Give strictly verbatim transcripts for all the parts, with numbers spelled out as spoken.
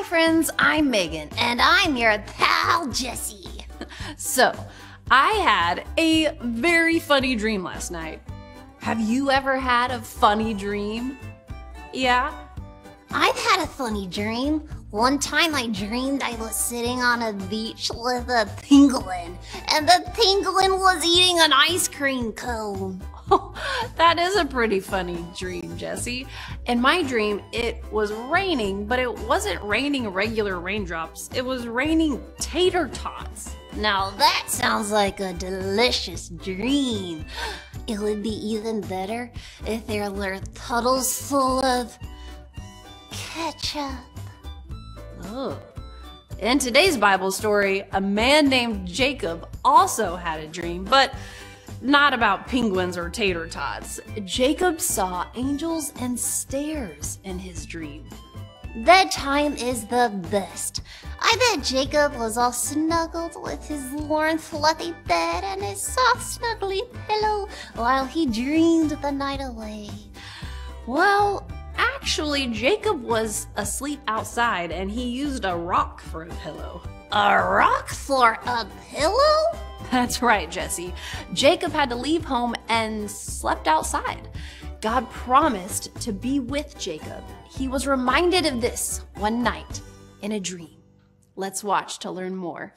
friends, I'm Megan. And I'm your pal, Jessie. So, I had a very funny dream last night. Have you ever had a funny dream? Yeah? I've had a funny dream. One time I dreamed I was sitting on a beach with a penguin, and the penguin was eating an ice cream cone. That is a pretty funny dream, Jessie. In my dream, it was raining, but it wasn't raining regular raindrops. It was raining tater tots. Now that sounds like a delicious dream. It would be even better if there were puddles full of ketchup. Oh. In today's Bible story, a man named Jacob also had a dream, but not about penguins or tater tots. Jacob saw angels and stairs in his dream. Bedtime is the best. I bet Jacob was all snuggled with his warm, fluffy bed and his soft, snuggly pillow while he dreamed the night away. Well, actually, Jacob was asleep outside and he used a rock for a pillow. A rock for a pillow? That's right, Jessie. Jacob had to leave home and slept outside. God promised to be with Jacob. He was reminded of this one night in a dream. Let's watch to learn more.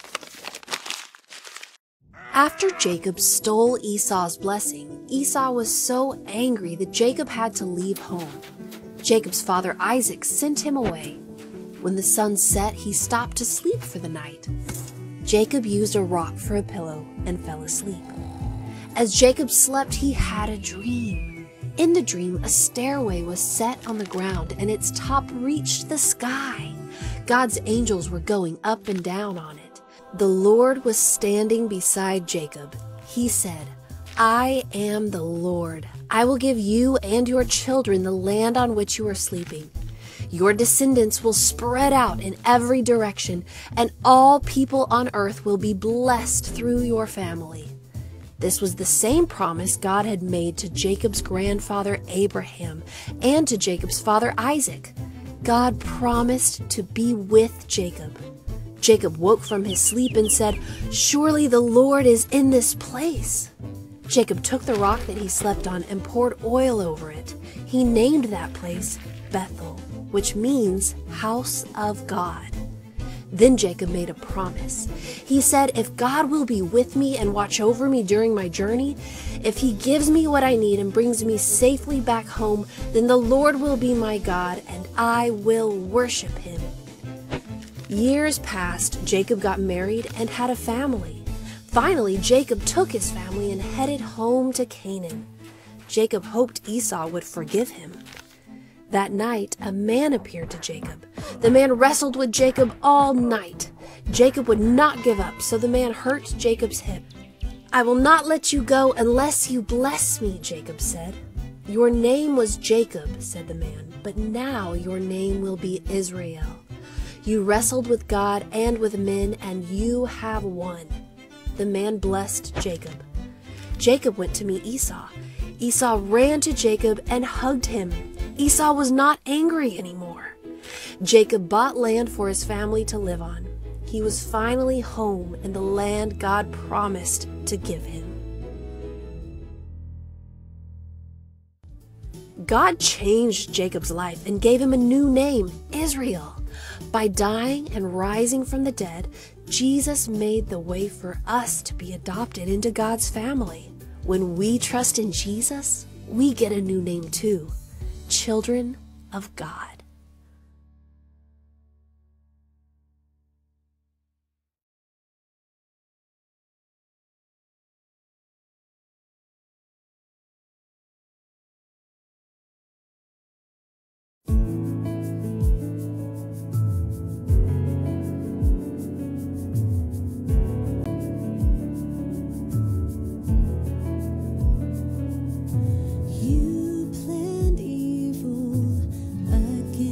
After Jacob stole Esau's blessing, Esau was so angry that Jacob had to leave home. Jacob's father Isaac sent him away. When the sun set, he stopped to sleep for the night. Jacob used a rock for a pillow and fell asleep. As Jacob slept, he had a dream. In the dream, a stairway was set on the ground and its top reached the sky. God's angels were going up and down on it. The Lord was standing beside Jacob. He said, "I am the Lord. I will give you and your children the land on which you are sleeping. Your descendants will spread out in every direction, and all people on earth will be blessed through your family." This was the same promise God had made to Jacob's grandfather Abraham and to Jacob's father Isaac. God promised to be with Jacob. Jacob woke from his sleep and said, "Surely the Lord is in this place." Jacob took the rock that he slept on and poured oil over it. He named that place Bethel, which means house of God. Then Jacob made a promise. He said, "If God will be with me and watch over me during my journey, if he gives me what I need and brings me safely back home, then the Lord will be my God and I will worship him." Years passed, Jacob got married and had a family. Finally, Jacob took his family and headed home to Canaan. Jacob hoped Esau would forgive him. That night, a man appeared to Jacob. The man wrestled with Jacob all night. Jacob would not give up, so the man hurt Jacob's hip. "I will not let you go unless you bless me," Jacob said. "Your name was Jacob," said the man, "but now your name will be Israel. You wrestled with God and with men, and you have won." The man blessed Jacob. Jacob went to meet Esau. Esau ran to Jacob and hugged him. Esau was not angry anymore. Jacob bought land for his family to live on. He was finally home in the land God promised to give him. God changed Jacob's life and gave him a new name, Israel. By dying and rising from the dead, Jesus made the way for us to be adopted into God's family. When we trust in Jesus, we get a new name too, children of God. You planned evil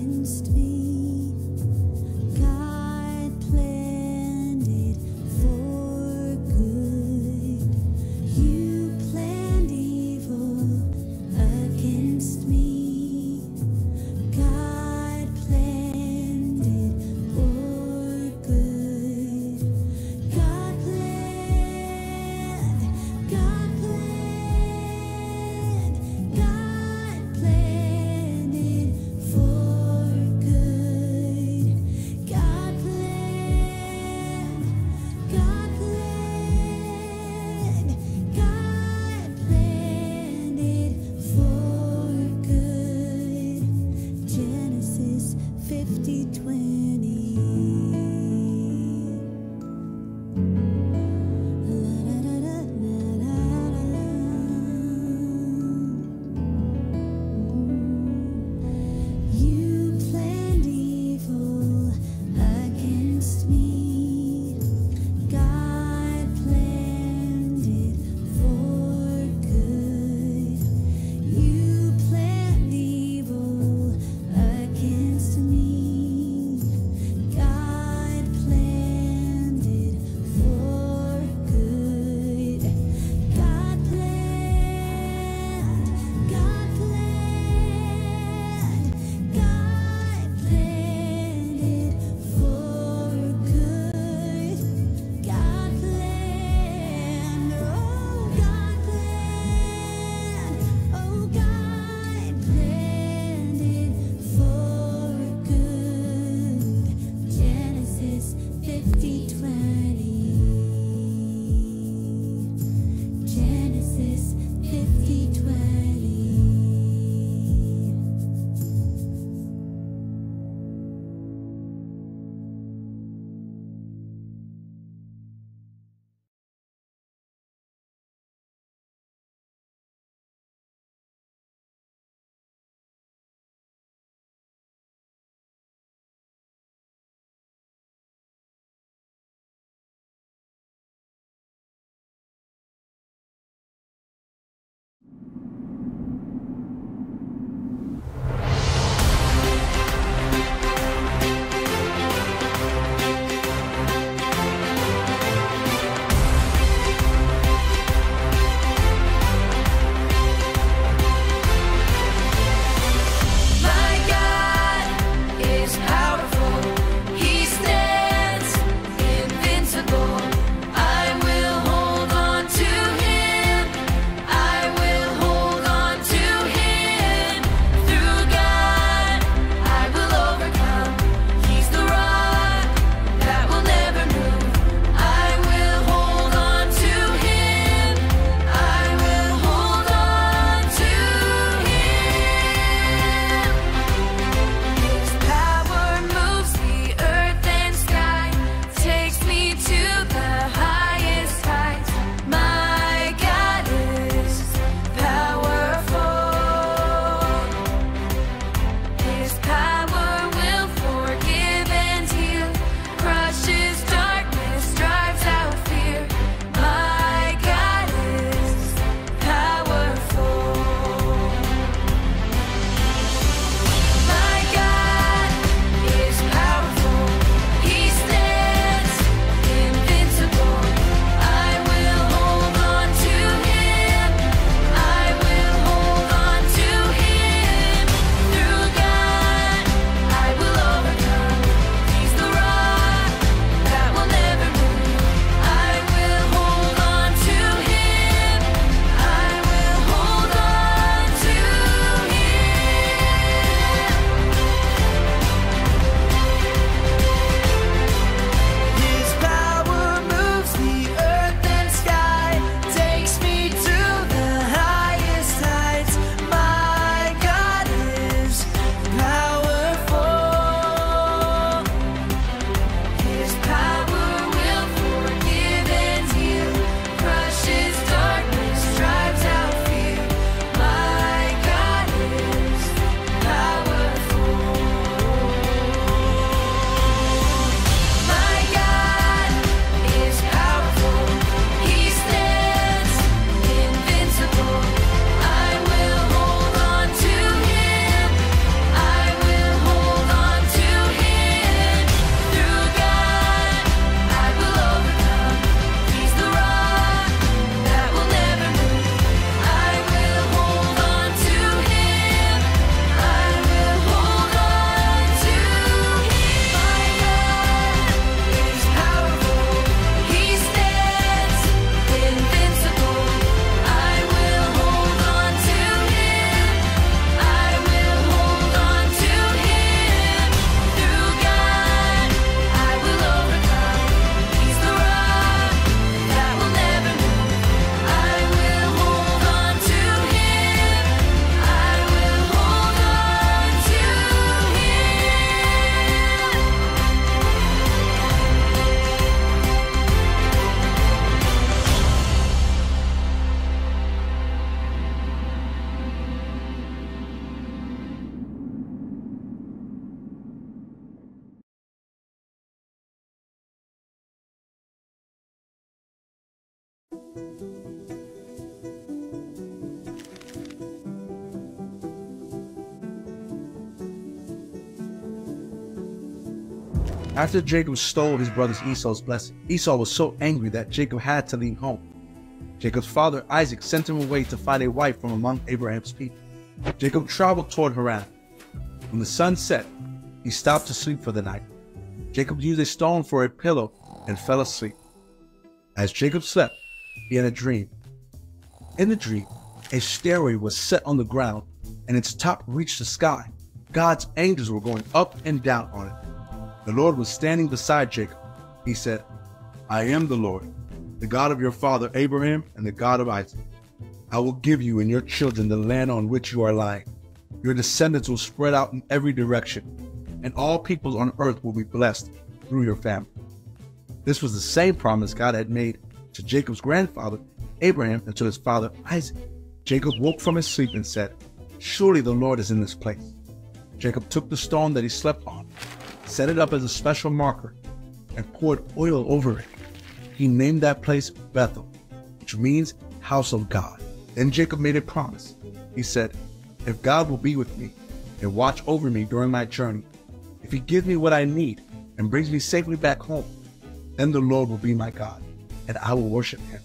After Jacob stole his brother Esau's blessing, Esau was so angry that Jacob had to leave home. Jacob's father Isaac sent him away to find a wife from among Abraham's people. Jacob traveled toward Haran. When the sun set, he stopped to sleep for the night. Jacob used a stone for a pillow and fell asleep. As Jacob slept, he had a dream. In the dream, a stairway was set on the ground, and its top reached the sky. God's angels were going up and down on it. The Lord was standing beside Jacob. He said, "I am the Lord, the God of your father Abraham and the God of Isaac. I will give you and your children the land on which you are lying. Your descendants will spread out in every direction, and all peoples on earth will be blessed through your family." This was the same promise God had made to Jacob's grandfather Abraham and to his father Isaac. Jacob woke from his sleep and said, "Surely the Lord is in this place." Jacob took the stone that he slept on, set it up as a special marker, and poured oil over it. He named that place Bethel, which means house of God. Then Jacob made a promise. He said, "If God will be with me and watch over me during my journey, if he gives me what I need and brings me safely back home, then the Lord will be my God, and I will worship him."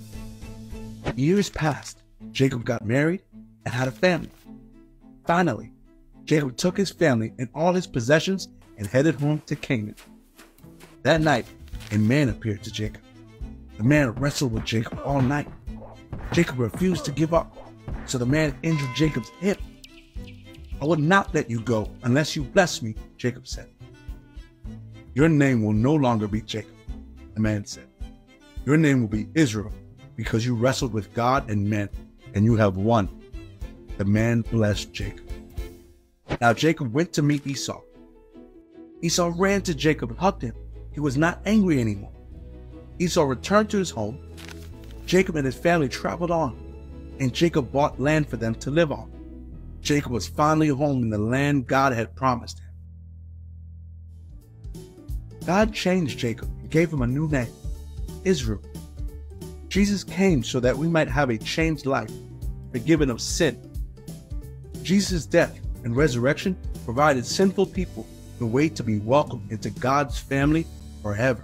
Years passed. Jacob got married and had a family. Finally, Jacob took his family and all his possessions and headed home to Canaan. That night, a man appeared to Jacob. The man wrestled with Jacob all night. Jacob refused to give up, so the man injured Jacob's hip. "I will not let you go unless you bless me," Jacob said. "Your name will no longer be Jacob," the man said. "Your name will be Israel, because you wrestled with God and men, and you have won." The man blessed Jacob. Now Jacob went to meet Esau. Esau ran to Jacob and hugged him. He was not angry anymore. Esau returned to his home. Jacob and his family traveled on, and Jacob bought land for them to live on. Jacob was finally home in the land God had promised him. God changed Jacob and gave him a new name, Israel. Jesus came so that we might have a changed life, forgiven of sin. Jesus' death and resurrection provided sinful people the way to be welcomed into God's family forever.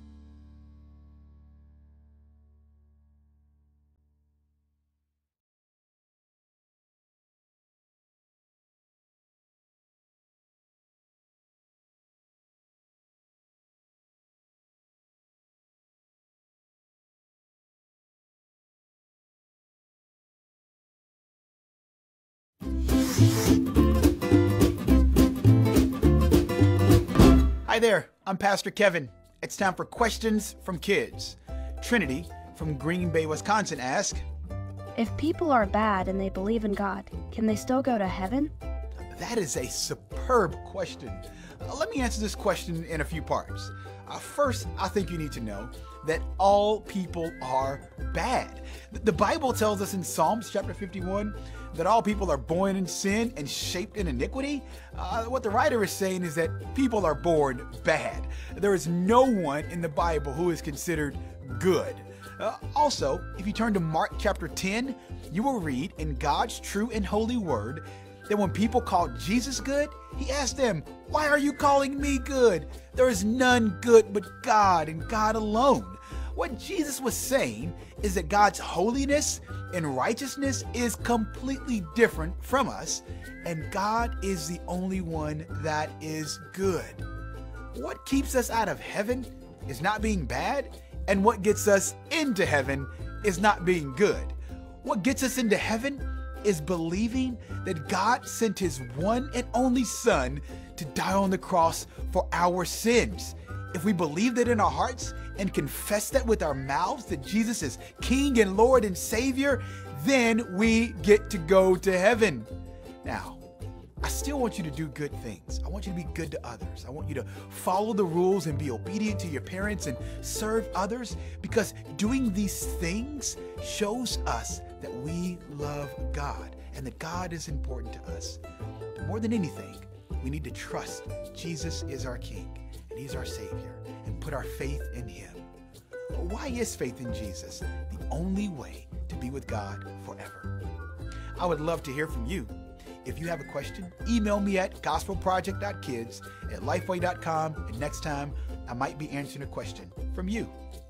Hi there, I'm Pastor Kevin. It's time for Questions from Kids. Trinity from Green Bay, Wisconsin asks, if people are bad and they believe in God, can they still go to heaven? That is a superb question. Uh, let me answer this question in a few parts. Uh, first, I think you need to know that all people are bad. The Bible tells us in Psalms chapter fifty-one that all people are born in sin and shaped in iniquity. Uh, what the writer is saying is that people are born bad. There is no one in the Bible who is considered good. Uh, also, if you turn to Mark chapter ten, you will read in God's true and holy word that when people called Jesus good, he asked them, "Why are you calling me good? There is none good but God and God alone." What Jesus was saying is that God's holiness and righteousness is completely different from us, and God is the only one that is good. What keeps us out of heaven is not being bad, and what gets us into heaven is not being good. What gets us into heaven is believing that God sent his one and only Son to die on the cross for our sins. If we believe that in our hearts and confess that with our mouths that Jesus is King and Lord and Savior, then we get to go to heaven. Now, I still want you to do good things. I want you to be good to others. I want you to follow the rules and be obedient to your parents and serve others, because doing these things shows us that we love God and that God is important to us. More than anything, we need to trust Jesus is our King and he's our Savior and put our faith in him. Why is faith in Jesus the only way to be with God forever? I would love to hear from you. If you have a question, email me at gospelproject dot kids at lifeway dot com, and next time I might be answering a question from you.